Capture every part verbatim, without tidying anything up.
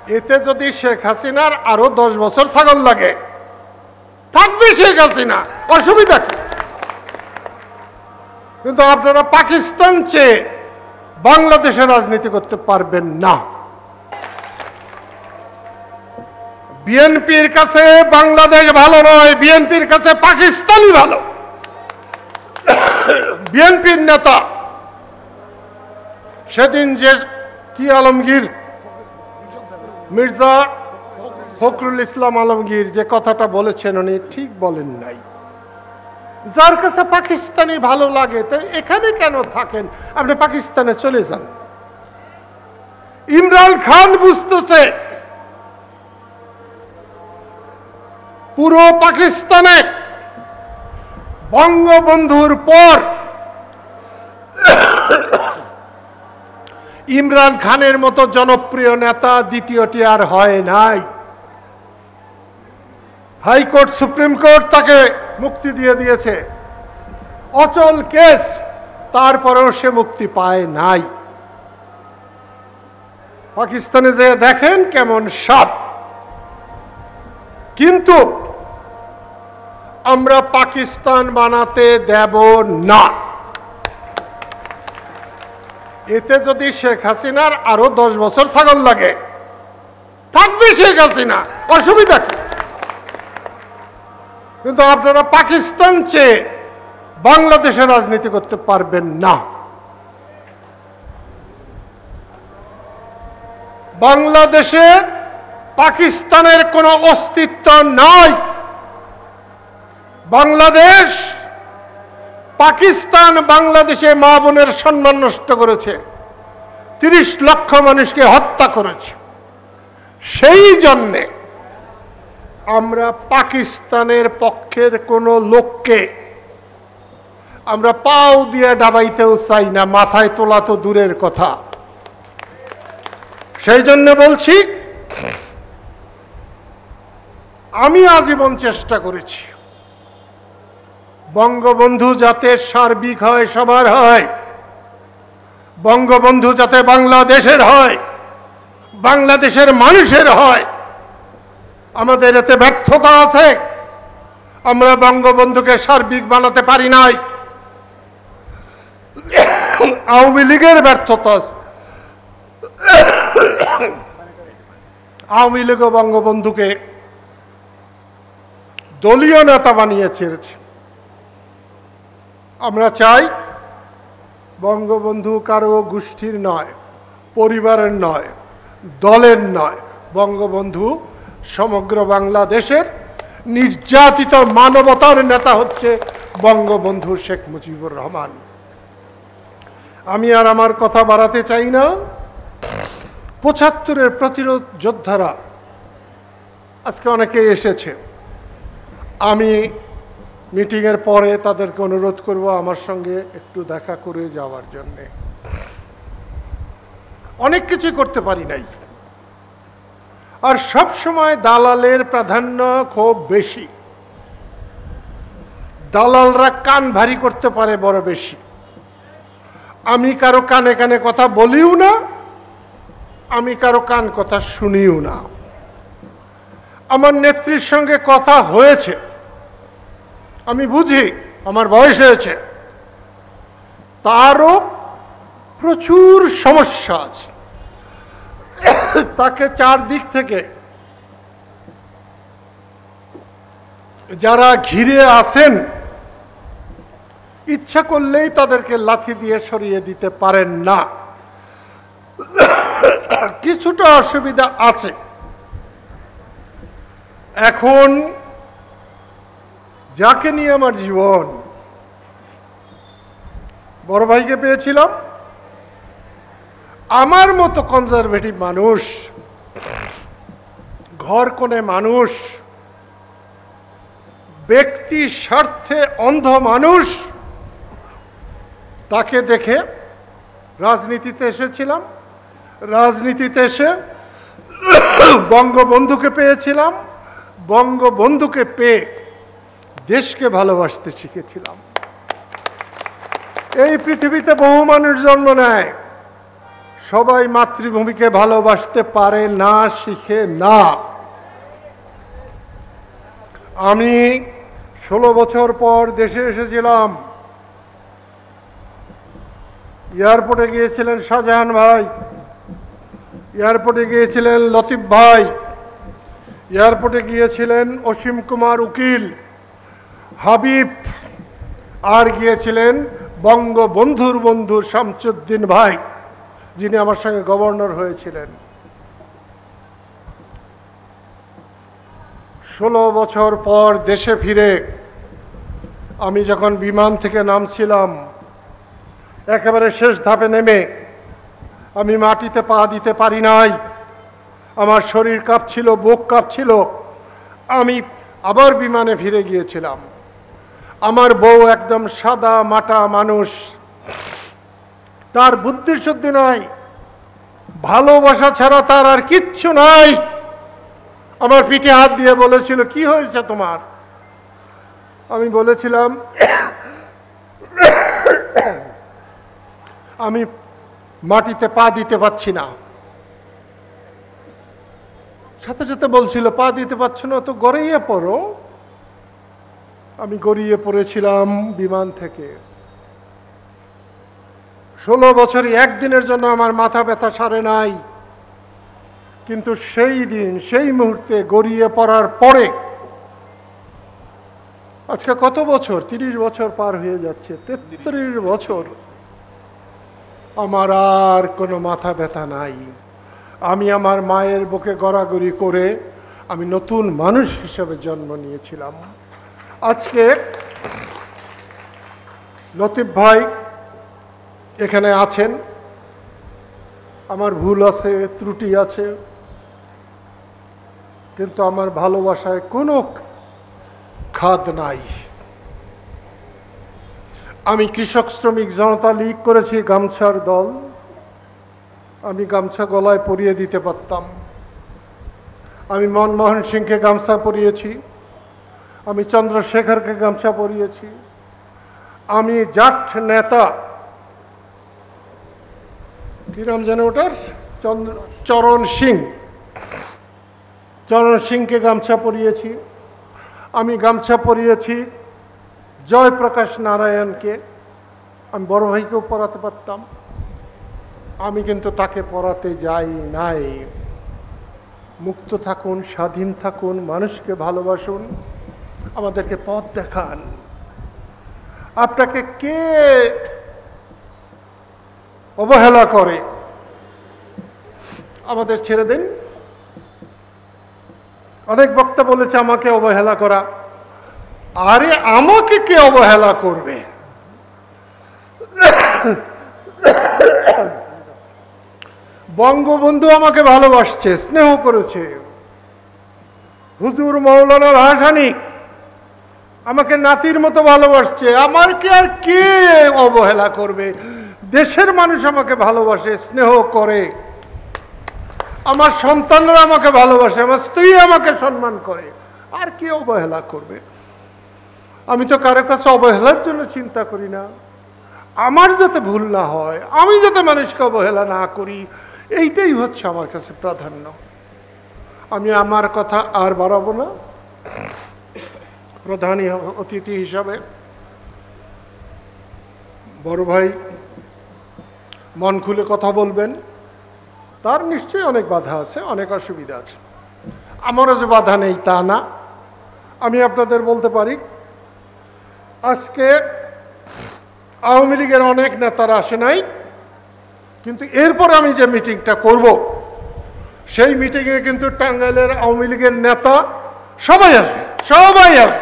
এতে যদি শেখ হাসিনার আরো দশ বছর থাকার লাগে থাকবে শেখ হাসিনা, অসুবিধা কি? কিন্তু আপনারা পাকিস্তান চেয়ে বাংলাদেশে রাজনীতি করতে পারবেন না। বিএনপির কাছে বাংলাদেশ ভালো নয়, বিএনপির কাছে পাকিস্তানই ভালো। বিএনপির নেতা সেদিন যে কি আলমগীর মির্জা ফখরুল ইসলাম আলমগীর যে কথাটা বলেছেন উনি ঠিক বলেন নাই। যার কাছে পাকিস্তানি ভালো লাগে তো এখানে কেন থাকেন, আপনি পাকিস্তানে চলে যান। ইমরান খান বুঝতেছে পুরো পাকিস্তানে বঙ্গবন্ধুর পর ইমরান খানের মতো জনপ্রিয় নেতা দ্বিতীয়টি আর হয় নাই। হাইকোর্ট সুপ্রিম কোর্ট তাকে মুক্তি দিয়ে দিয়েছে, অচল কেস, তারপরেও সে মুক্তি পায় নাই। পাকিস্তানে যে দেখেন কেমন স্বাদ। কিন্তু আমরা পাকিস্তান বানাতে দেব না। এতে যদি শেখ হাসিনার আরো দশ বছর থাকার লাগে থাকবে শেখ হাসিনা, অসুবিধা কি? কিন্তু আপনারা পাকিস্তান চেয়ে বাংলাদেশে রাজনীতি করতে পারবেন না। বাংলাদেশে পাকিস্তানের কোনো অস্তিত্ব নাই। বাংলাদেশ পাকিস্তান বাংলাদেশে মা বোনের সম্মান নষ্ট করেছে, তিরিশ লক্ষ মানুষকে হত্যা করেছে। সেই জন্যে আমরা পাকিস্তানের পক্ষের কোনো লোককে আমরা পাও দিয়ে ডাবাইতেও চাই না, মাথায় তোলা তো দূরের কথা। সেই জন্য বলছি, আমি আজীবন চেষ্টা করেছি বঙ্গবন্ধু যাতে সার্বিক হয়, সবার হয়, বঙ্গবন্ধু যাতে বাংলাদেশের হয়, বাংলাদেশের মানুষের হয়। আমাদের এতে ব্যর্থতা আছে, আমরা বঙ্গবন্ধুকে সার্বিক বানাতে পারি নাই। আওয়ামী লীগের ব্যর্থতা আছে, আওয়ামী লীগ বঙ্গবন্ধুকে দলীয় নেতা বানিয়ে ছেড়েছে। আমরা চাই বঙ্গবন্ধু কারো গোষ্ঠীর নয়, পরিবারের নয়, দলের নয়, বঙ্গবন্ধু সমগ্র বাংলাদেশের নির্যাতিত মানবতার নেতা হচ্ছে বঙ্গবন্ধু শেখ মুজিবুর রহমান। আমি আর আমার কথা বাড়াতে চাই না। পঁচাত্তরের প্রতিরোধ যোদ্ধারা আজকে অনেকে এসেছে, আমি মিটিংয়ের পরে তাদেরকে অনুরোধ করব আমার সঙ্গে একটু দেখা করে যাওয়ার জন্যে। অনেক কিছুই করতে পারি নাই, আর সব সময় দালালের প্রাধান্য খুব বেশি। দালালরা কান ভারী করতে পারে বড় বেশি। আমি কারো কানে কানে কথা বলিও না, আমি কারো কান কথা শুনিও না। আমার নেত্রীর সঙ্গে কথা হয়েছে, আমি বুঝি, আমার বয়স হয়েছে, তারও প্রচুর সমস্যা আছে। তাকে চারদিক থেকে যারা ঘিরে আছেন ইচ্ছা করলেই তাদেরকে লাথি দিয়ে সরিয়ে দিতে পারেন না। কিছুটা অসুবিধা আছে। এখন যাকে নিয়ে আমার জীবন, বড় ভাইকে পেয়েছিলাম, আমার মতো কনজারভেটিভ মানুষ, ঘর কোণে মানুষ, ব্যক্তি স্বার্থে অন্ধ মানুষ, তাকে দেখে রাজনীতিতে এসেছিলাম। রাজনীতিতে এসে বঙ্গবন্ধুকে পেয়েছিলাম, বঙ্গবন্ধুকে পেয়ে দেশকে ভালোবাসতে শিখেছিলাম। এই পৃথিবীতে বহু মানুষ জন্ম নেয়, সবাই মাতৃভূমিকে ভালোবাসতে পারে না, শিখে না। আমি ষোলো বছর পর দেশে এসেছিলাম। এয়ারপোর্টে গিয়েছিলেন শাহজাহান ভাই, এয়ারপোর্টে গিয়েছিলেন লতিফ ভাই, এয়ারপোর্টে গিয়েছিলেন অসীম কুমার উকিল, হাবিব, আর গিয়েছিলেন বঙ্গবন্ধুর বন্ধু শামসুদ্দিন ভাই, যিনি আমার সঙ্গে গভর্নর হয়েছিলেন। ষোলো বছর পর দেশে ফিরে আমি যখন বিমান থেকে নামছিলাম, একেবারে শেষ ধাপে নেমে আমি মাটিতে পা দিতে পারি নাই। আমার শরীর কাঁপছিল, বুক কাঁপছিল। আমি আবার বিমানে ফিরে গিয়েছিলাম। আমার বউ একদম সাদা মাটা মানুষ, তার বুদ্ধি শুদ্ধি নাই, ভালোবাসা ছাড়া তার আর কিচ্ছু নাই। আমার পিঠে হাত দিয়ে বলেছিল, কি হয়েছে তোমার? আমি বলেছিলাম, আমি মাটিতে পা দিতে পারছি না। সাথে সাথে বলছিল, পা দিতে পারছো না তো গড়িয়ে পড়ো। আমি গড়িয়ে পড়েছিলাম বিমান থেকে। ষোলো বছরই একদিনের জন্য আমার মাথা ব্যথা সারে নাই, কিন্তু সেই দিন সেই মুহূর্তে গড়িয়ে পড়ার পরে আজকে কত বছর, তিরিশ বছর পার হয়ে যাচ্ছে, তেত্রিশ বছর আমার আর কোনো মাথা ব্যথা নাই। আমি আমার মায়ের বুকে গড়াগড়ি করে আমি নতুন মানুষ হিসেবে জন্ম নিয়েছিলাম। আজকে লতিফ ভাই এখানে আছেন, আমার ভুল আছে, ত্রুটি আছে, কিন্তু আমার ভালোবাসায় কোনো খাদ নাই। আমি কৃষক শ্রমিক জনতা লীগ করেছি, গামছার দল। আমি গামছা গলায় পরিয়ে দিতে পারতাম। আমি মনমোহন সিংকে গামছা পরিয়েছি, আমি চন্দ্রশেখরকে গামছা পরিয়েছি, আমি জাট নেতা, কি নাম জানে ওটার, চন্দ্র চরণ সিং, চরণ সিংকে গামছা পরিয়েছি। আমি গামছা পরিয়েছি জয়প্রকাশ নারায়ণকে, আমি বড় ভাইকেও পড়াতে পারতাম। আমি কিন্তু তাকে পড়াতে যাই নাই। মুক্ত থাকুন, স্বাধীন থাকুন, মানুষকে ভালোবাসুন, আমাদেরকে পথ দেখান। আপনাকে কে অবহেলা করে আমাদের ছেড়ে দিন। অনেক বক্তা বলেছে আমাকে অবহেলা করা। আরে আমাকে কে অবহেলা করবে? বঙ্গবন্ধু আমাকে ভালোবাসছে, স্নেহ করেছে। হুজুর মৌলানা ভাসানী আমাকে নাতির মতো ভালোবাসছে। আমাকে আর কে অবহেলা করবে? দেশের মানুষ আমাকে ভালোবাসে, স্নেহ করে। আমার সন্তানরা আমাকে ভালোবাসে, আমার স্ত্রী আমাকে সম্মান করে। আর কে অবহেলা করবে? আমি তো কারো কাছে অবহেলার জন্য চিন্তা করি না। আমার যাতে ভুল না হয়, আমি যাতে মানুষকে অবহেলা না করি, এইটাই হচ্ছে আমার কাছে প্রাধান্য। আমি আমার কথা আর বাড়াবো না। প্রধান অতিথি হিসাবে বড় ভাই মন খুলে কথা বলবেন, তার নিশ্চয়ই অনেক বাধা আছে, অনেক অসুবিধা আছে। আমারও যে বাধা নেই তা না। আমি আপনাদের বলতে পারি, আজকে আওয়ামী লীগের অনেক নেতারা আসে নাই, কিন্তু এরপর আমি যে মিটিংটা করব, সেই মিটিংয়ে কিন্তু টাঙ্গাইলের আওয়ামী লীগের নেতা সবাই আসবে, সবাই আসবে।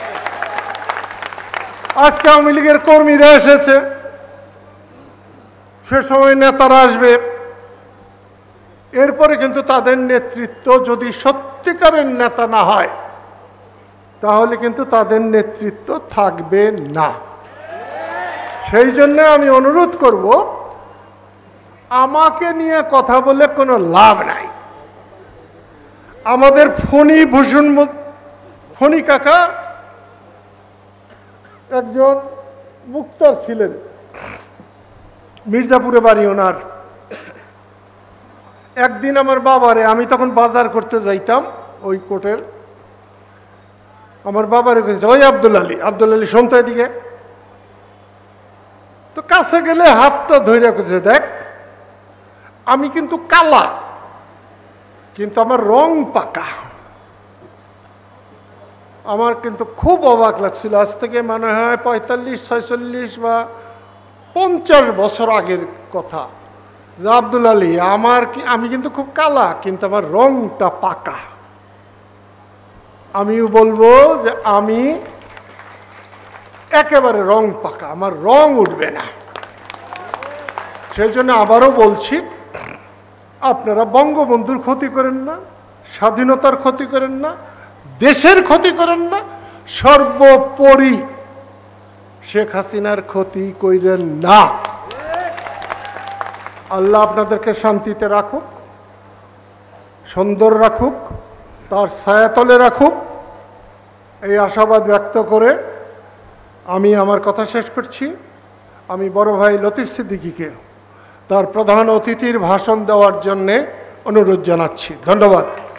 আজকে আওয়ামী লীগের কর্মীরা এসেছে, সে সময় নেতারা আসবে। এরপরে কিন্তু তাদের নেতৃত্ব যদি সত্যিকারের নেতা না হয়, তাহলে কিন্তু তাদের নেতৃত্ব থাকবে না। সেই জন্য আমি অনুরোধ করব, আমাকে নিয়ে কথা বলে কোনো লাভ নাই। আমাদের ফণি ভূষণ ফণি কাকা একজন মুক্তার ছিলেন, মির্জাপুরে বাড়ি ওনার। একদিন আমার বাবারে, আমি তখন বাজার করতে যাইতাম ওই কোটের, আমার বাবারে কেছে, ওই আব্দুল আলী, আব্দুল আলী শুনতো এদিকে। তো কাছে গেলে হাতটা ধরে করছে, দেখ আমি কিন্তু কালা, কিন্তু আমার রং পাকা। আমার কিন্তু খুব অবাক লাগছিল। আজ থেকে মনে হয় পঁয়তাল্লিশ ছয়চল্লিশ বা পঞ্চাশ বছর আগের কথা, যে আব্দুল আলী আমার কি, আমি কিন্তু খুব কালা, কিন্তু আমার রংটা পাকা। আমিও বলবো যে আমি একেবারে রং পাকা, আমার রং উঠবে না। সেই জন্য আবারও বলছি, আপনারা বঙ্গবন্ধুর ক্ষতি করেন না, স্বাধীনতার ক্ষতি করেন না, দেশের ক্ষতি করেন না, সর্বোপরি শেখ হাসিনার ক্ষতি কইরেন না। আল্লাহ আপনাদেরকে শান্তিতে রাখুক, সুন্দর রাখুক, তার ছায়াতলে রাখুক, এই আশাবাদ ব্যক্ত করে আমি আমার কথা শেষ করছি। আমি বড় ভাই লতিফ সিদ্দিকীকে তার প্রধান অতিথির ভাষণ দেওয়ার জন্যে অনুরোধ জানাচ্ছি। ধন্যবাদ।